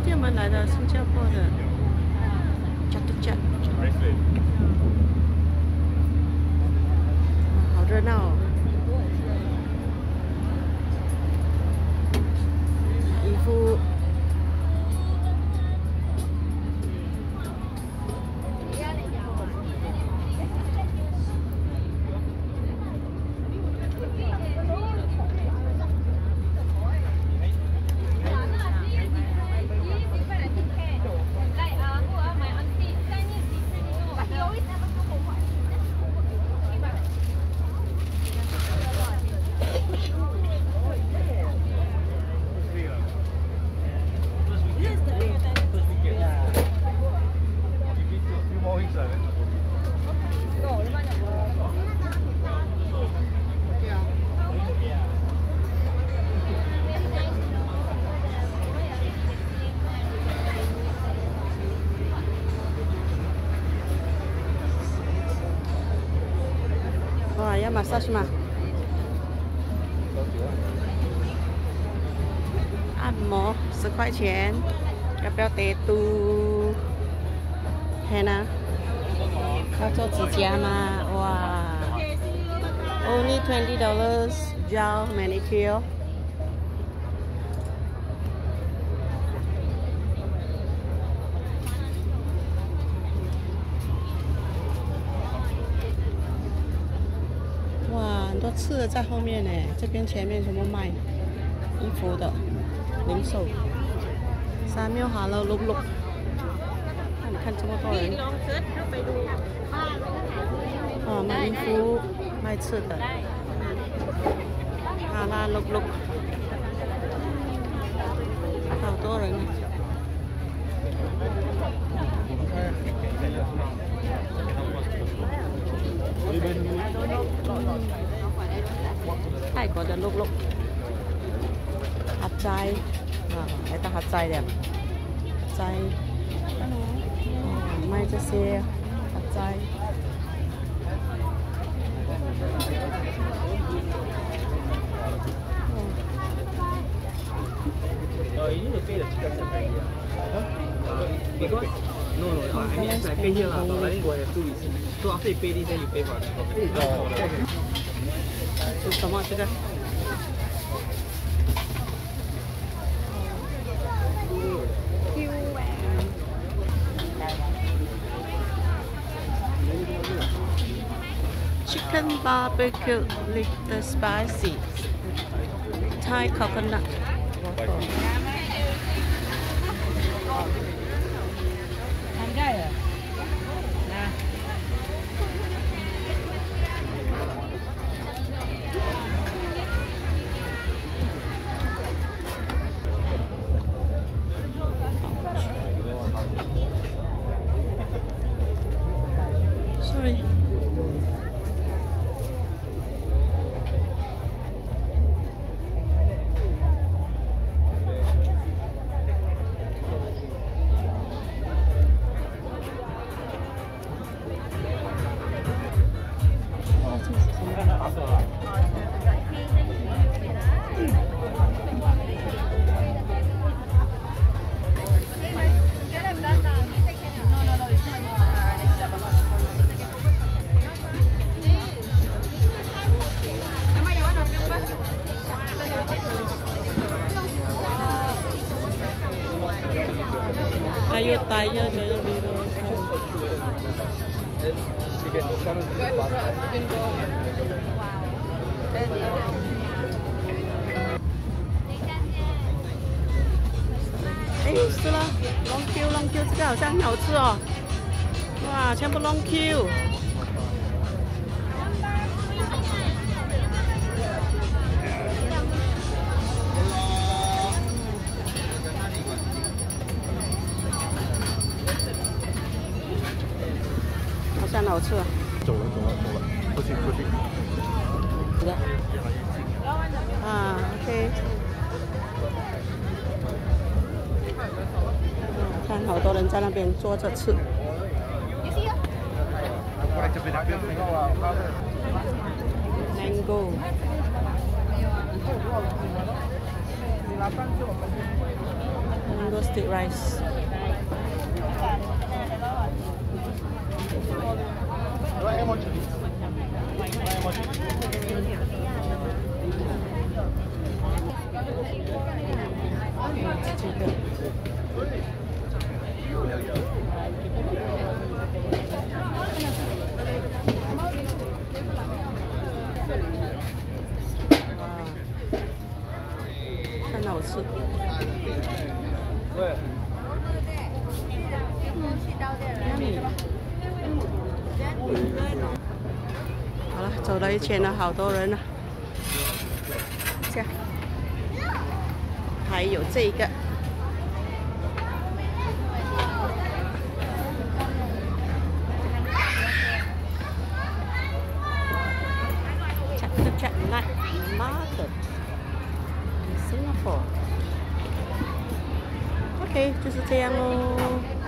今天我们来到新加坡的 Chatuchak， 好热闹哦！衣服。 哇，要massage吗？按摩10块钱，要不要tattoo？嘿呢？要做指甲吗？哇 ，only $20 gel manicure。 哇，很多吃的在后面呢，这边前面全部卖衣服的零售。Samuel Hello Look Look， 你看这么多人。哦，卖衣服，卖吃的。Hello Look Look， 好多人。泰國嘅碌碌盒仔啊，喺得盒仔咧，盒仔賣這些盒仔。 You need to pay the chicken separately. Because no, I mean I pay here lah, but I think we have 2 receipts. So after you pay this, then you pay for the 是什么这个？ Chicken barbecue little spicy Thai coconut waffle. 还有大药的有没有？哎，是了 ，Long Q， 这个好像很好吃哦。哇，全部 Long Q。 好好吃啊！ 走了，出去。 这个啊 ，OK。看好多人在那边坐着吃。Mango。 多 stick rice。这个。看到我吃。 对。 好了，走了一圈了，好多人了。这样，还有这个。Chat Night Market in Singapore。OK， 就是这样喽。